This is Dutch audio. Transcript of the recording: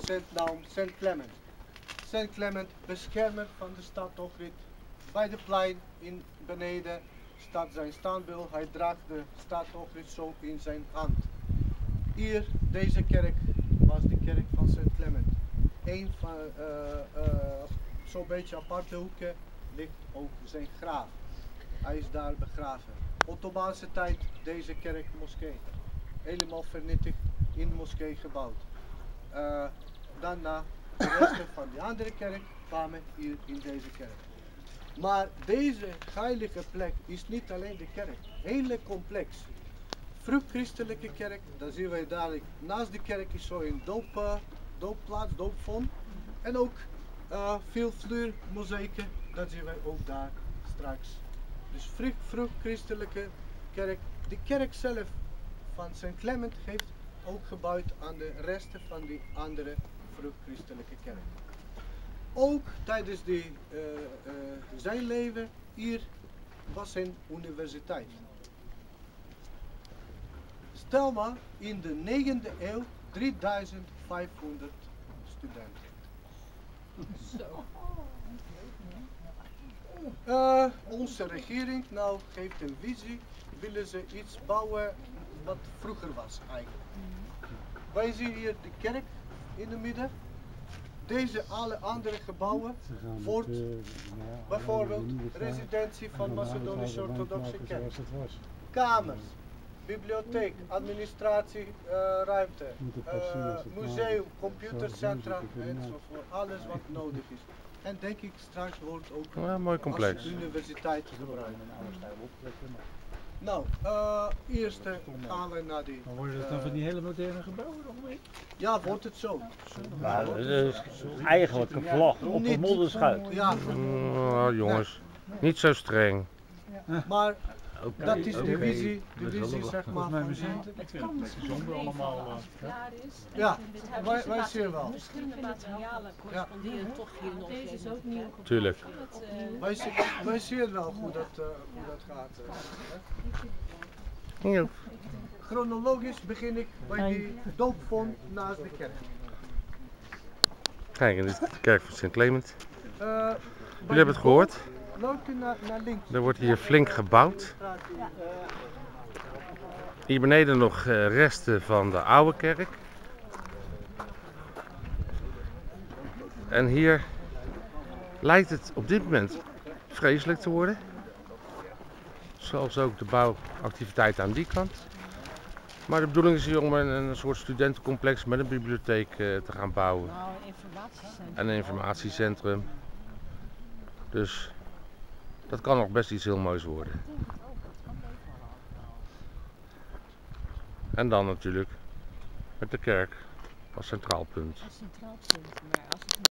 naam Sint Clement. Sint Clement, beschermer van de stad Ohrid. Bij de plein in beneden staat zijn standbeeld. Hij draagt de stad Ohrid zo in zijn hand. Hier, deze kerk, was de kerk van Sint Clement. Een van zo'n beetje aparte hoeken ligt ook zijn graaf. Hij is daar begraven. Ottomaanse tijd deze kerk moskee. Helemaal vernietigd in de moskee gebouwd. Daarna de resten van die andere kerk kwamen hier in deze kerk. Maar deze heilige plek is niet alleen de kerk. Hele complex. Vroeg-christelijke kerk, dan zien wij dadelijk naast de kerk is zo een doopplaats, doopvond. En ook veel vloermozaieken, dat zien wij ook daar straks. Dus vroeg-christelijke kerk. De kerk zelf van Sint Clement heeft ook gebouwd aan de resten van die andere vroeg-christelijke kerk. Ook tijdens zijn leven hier was een universiteit. Stel maar in de 9e eeuw 3500 studenten. Onze regering nou geeft een visie, willen ze iets bouwen wat vroeger was eigenlijk. Wij zien hier de kerk in het midden. Deze alle andere gebouwen wordt bijvoorbeeld residentie van Macedonische Orthodoxe Kerk. Kamers, bibliotheek, administratieruimte, museum, computercentra enzovoort. Alles wat nodig is. En denk ik straks wordt ook mooi complex. als universiteit gebruikt. Nou, eerst gaan we naar die... Maar worden dat dan van die hele moderne gebouwen nog mee? Ja, wordt het zo. Maar het is eigenlijk een vlag op een modderschuit. Ja. Jongens, niet zo streng. Maar dat is de visie zeg maar. Het kan bijzonder allemaal. Ja, wij zien wel. Verschillende materialen corresponderen toch hier nog. Deze is ook nieuw. Tuurlijk. Wij zien wel hoe dat gaat. Ja. Chronologisch begin ik bij die doopvond naast de kerk. Kijk, dit is de kerk van Sint Clement. Jullie hebben het gehoord. Loopt u naar links. Er wordt hier flink gebouwd. Hier beneden nog resten van de oude kerk. En hier lijkt het op dit moment vreselijk te worden. Zoals ook de bouwactiviteit aan die kant. Maar de bedoeling is hier om een soort studentencomplex met een bibliotheek te gaan bouwen. En een informatiecentrum. Dus dat kan nog best iets heel moois worden. En dan natuurlijk met de kerk als centraal punt.